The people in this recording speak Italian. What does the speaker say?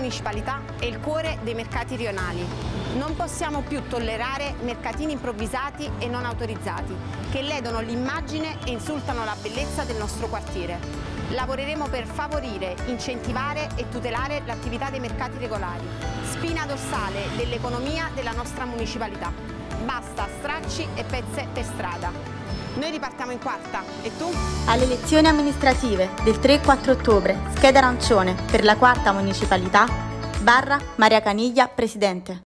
municipalità è il cuore dei mercati rionali. Non possiamo più tollerare mercatini improvvisati e non autorizzati, che ledono l'immagine e insultano la bellezza del nostro quartiere. Lavoreremo per favorire, incentivare e tutelare l'attività dei mercati regolari, spina dorsale dell'economia della nostra municipalità. Basta stracci e pezze per strada. Noi ripartiamo in quarta, e tu? Alle elezioni amministrative del 3 e 4 ottobre, scheda arancione per la quarta municipalità, Maria Caniglia, Presidente.